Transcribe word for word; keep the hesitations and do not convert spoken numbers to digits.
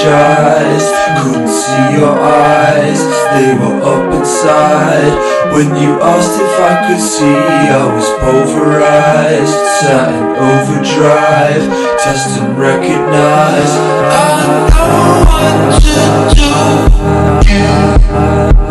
energized. Couldn't see your eyes, they were up inside. When you asked if I could see, I was pulverized. Sat in overdrive, test and recognize. I don't want to do you